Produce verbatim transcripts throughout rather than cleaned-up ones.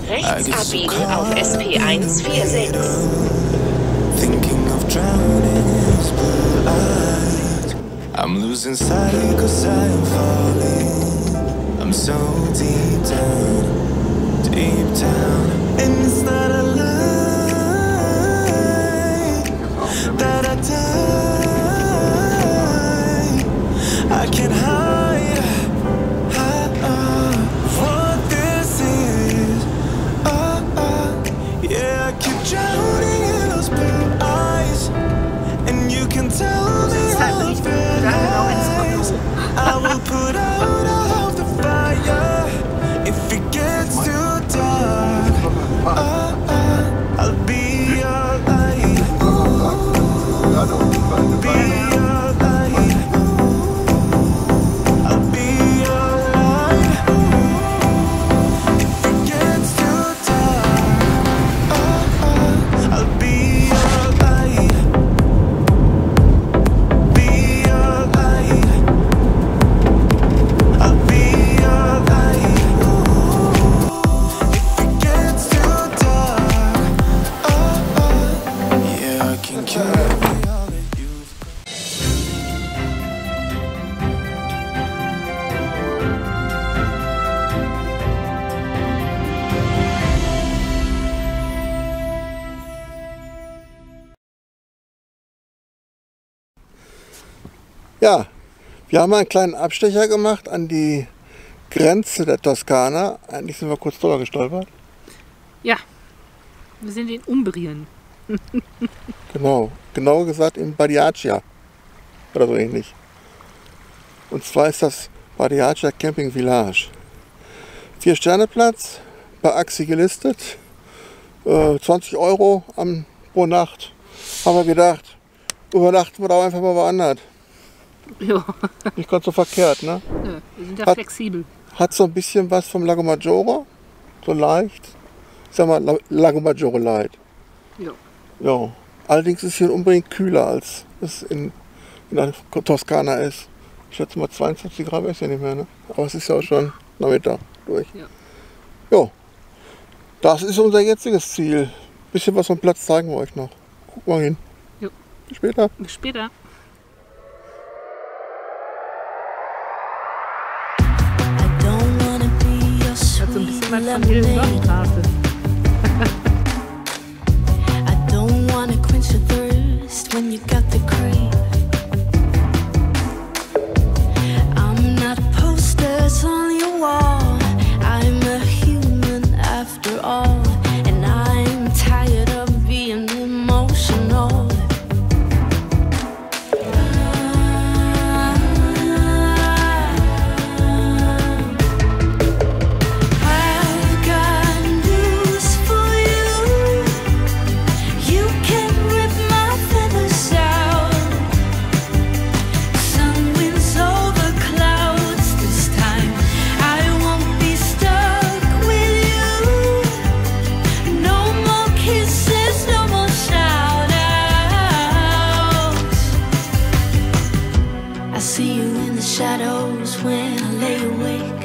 Rechts abbiegen auf S P eins vier sechs. Thinking of drowning in his blue eyes. I'm losing sight cause I'm falling. I'm so deep down, deep down. And it's not a lie that I die. I can't hide, hide uh, what this is. Uh, uh, yeah, I keep drowning in those blue eyes. And you can tell me how it feels. I will put out all the fire if it gets too dark. Uh, uh, I'll be your light. Be your light. I'll be your light. If it gets too dark, uh, uh, I'll be your light. Be your light. I'll be your light. If it gets too dark, uh, uh, yeah, I can carry all that you've Ja, wir haben einen kleinen Abstecher gemacht an die Grenze der Toskana. Eigentlich sind wir kurz drüber gestolpert. Ja, wir sind in Umbrien. Genau, genauer gesagt in Badiaccia oder so ähnlich. Und zwar ist das Badiaccia Camping Village. Vier-Sterne-Platz, bei Axi gelistet, äh, zwanzig Euro am, pro Nacht. Haben wir gedacht, übernachten wir da einfach mal woanders. Ja, Nicht ganz so verkehrt, ne? ja, wir sind ja Hat- flexibel. Hat so ein bisschen was vom Lago Maggiore, so leicht. Ich sag mal La- Lago Maggiore Light. Ja. Ja. Allerdings ist hier unbedingt kühler, als es in, in der Toskana ist. Ich schätze mal zweiundzwanzig Grad ist ja nicht mehr, ne? Aber es ist ja auch schon Nachmittag durch. Ja. Jo. Das ist unser jetziges Ziel. Bisschen was vom Platz zeigen wir euch noch. Guck mal hin. Jo. Bis später. Bis später. Hat so ein bisschen was von Hildenstraße. I don't wanna quench your thirst when you got the crave. I'm not posters on your wall. I'm a human after all, and I'm tired of being emotional. I've got news for you. You can rip my feathers out. Sun winds over clouds this time. I won't be stuck with you. No more kisses, no more shout outs. I see you in the shadows when I lay awake.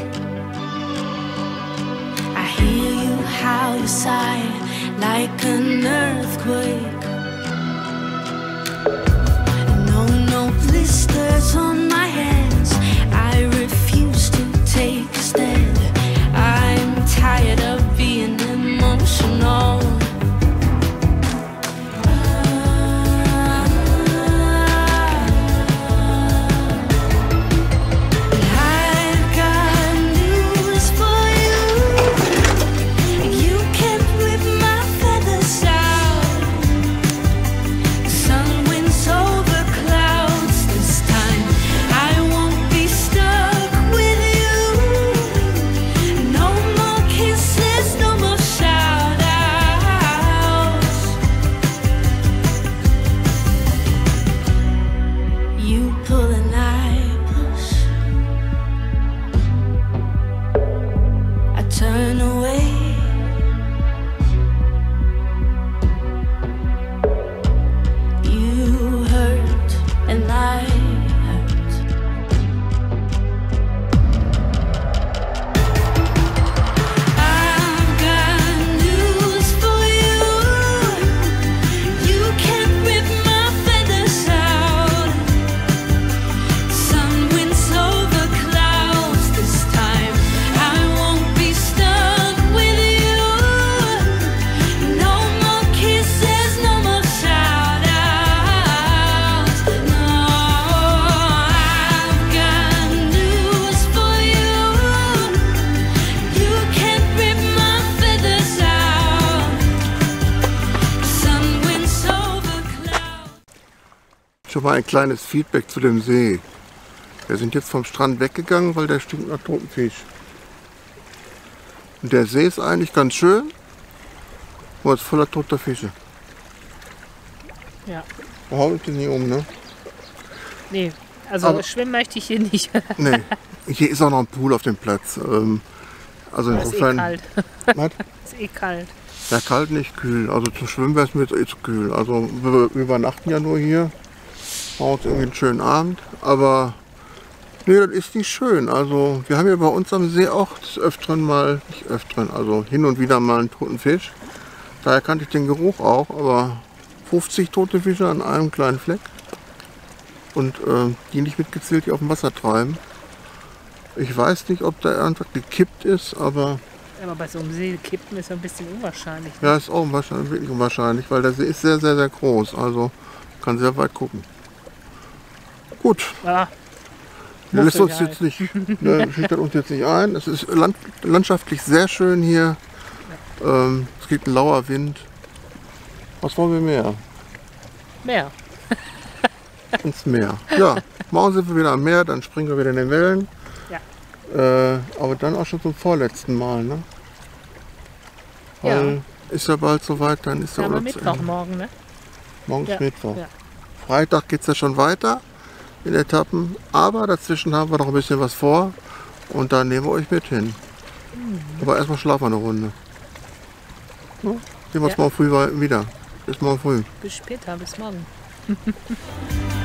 I hear you how you sigh like an earthquake. No, no blisters on my hands. I refuse to take a stand. I'm tired of being emotional. I've got news for you. You can rip my feathers out. Sun winds over clouds this time. Schon mal ein kleines Feedback zu dem See. Wir sind jetzt vom Strand weggegangen, weil der stinkt nach totem Fisch. Und der See ist eigentlich ganz schön, aber ist voller toter Fische. Ja. Da hau ich dich nicht um, ne? Nee, also Aber- schwimmen möchte ich hier nicht. Nee. Hier ist auch noch ein Pool auf dem Platz. Ähm, also Es ist eh insofern. kalt. Was? Es ist eh kalt. Ja, kalt nicht, kühl. Also zum Schwimmen wäre es mir jetzt eh zu kühl. Also wir wir übernachten ja nur hier. Machen uns irgendwie einen schönen Abend. Aber nee, das ist nicht schön. Also wir haben ja bei uns am See auch des Öfteren mal, nicht öfteren, also hin und wieder mal einen toten Fisch. Daher kannte ich den Geruch auch, aber fünfzig tote Fische an einem kleinen Fleck. Und äh, die nicht mitgezählt, die auf dem Wasser treiben. Ich weiß nicht, ob da irgendwas gekippt ist, aber Aber bei so einem See kippen ist ja ein bisschen unwahrscheinlich. ja, ist auch unwahrscheinlich, wirklich unwahrscheinlich, weil der See ist sehr, sehr, sehr groß. Also kann sehr weit gucken. Gut, Ah, wir muss lässt uns ja jetzt nicht, ne, schüchtert uns jetzt nicht ein. Es ist land, landschaftlich sehr schön hier. Ähm, es gibt einen lauer Wind. Was wollen wir mehr? mehr. Ins Meer. Ja, morgen sind wir wieder am Meer, dann springen wir wieder in den Wellen. Ja. Äh, aber dann auch schon zum vorletzten Mal, ne? Weil ist ja bald soweit, dann ist Wir ja haben Urlaub wir zu Mittwoch Ende. morgen, ne? Morgen ist Ja, Mittwoch. ja. Freitag geht es ja schon weiter in Etappen, aber dazwischen haben wir noch ein bisschen was vor und da nehmen wir euch mit hin. Mhm. Aber erstmal schlafen wir eine Runde. Ja, sehen wir uns Ja. morgen früh wieder. Bis morgen früh. Bis später, bis morgen.